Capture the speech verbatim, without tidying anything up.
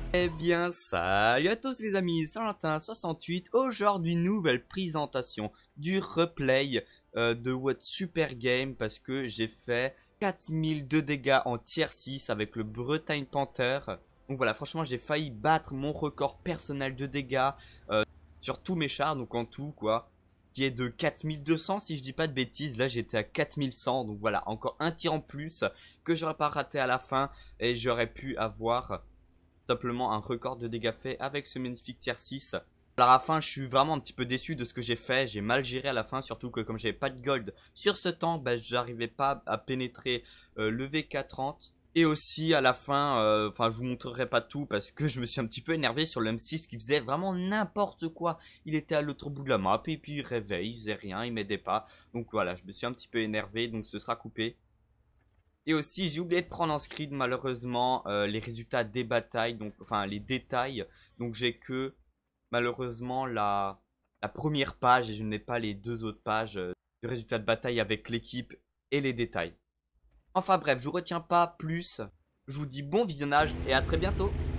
Eh bien, salut à tous les amis, c'est Valentin soixante-huit. Aujourd'hui, nouvelle présentation du replay euh, de What Super Game parce que j'ai fait quatre mille de dégâts en tier six avec le Bretagne Panther. Donc voilà, franchement, j'ai failli battre mon record personnel de dégâts euh, sur tous mes chars, donc en tout quoi, qui est de quatre mille deux cents si je dis pas de bêtises. Là, j'étais à quatre mille cent, donc voilà, encore un tir en plus que j'aurais pas raté à la fin et j'aurais pu avoir simplement un record de dégâts fait avec ce magnifique tier six. Alors à la fin, je suis vraiment un petit peu déçu de ce que j'ai fait. J'ai mal géré à la fin, surtout que comme j'avais pas de gold sur ce temps, bah, j'arrivais pas à pénétrer euh, le V K trente. Et aussi à la fin, enfin euh, je vous montrerai pas tout parce que je me suis un petit peu énervé sur le M six qui faisait vraiment n'importe quoi. Il était à l'autre bout de la map et puis il réveille, il faisait rien, il m'aidait pas. Donc voilà, je me suis un petit peu énervé, donc ce sera coupé. Et aussi, j'ai oublié de prendre en screen malheureusement euh, les résultats des batailles, donc enfin les détails. Donc j'ai que malheureusement la, la première page et je n'ai pas les deux autres pages euh, de résultats de bataille avec l'équipe et les détails. Enfin bref, je vous retiens pas plus. Je vous dis bon visionnage et à très bientôt.